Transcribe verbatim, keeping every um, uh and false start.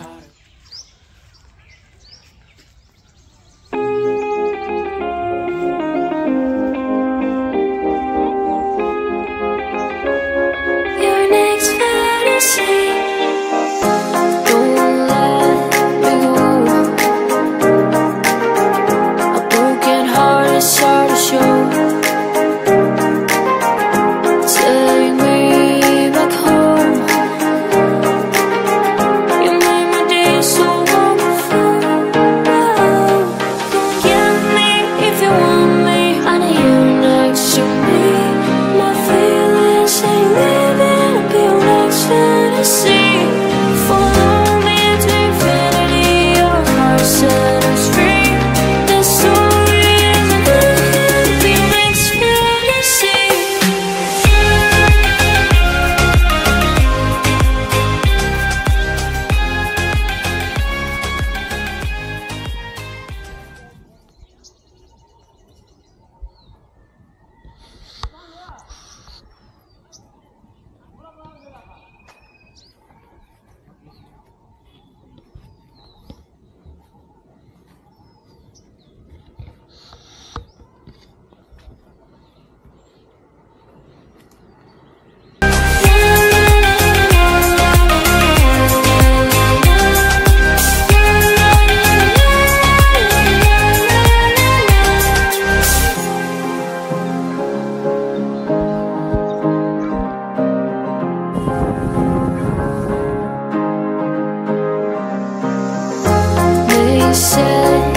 Your next fantasy. Don't let me go. A broken heart is hard to show. Take me back home. You made my day so wonderful. Come get me if you want me. I need you next to me. My feelings ain't living up your next fantasy. Follow me to infinity. Your heart set us free. The story isn't living up your next fantasy. They said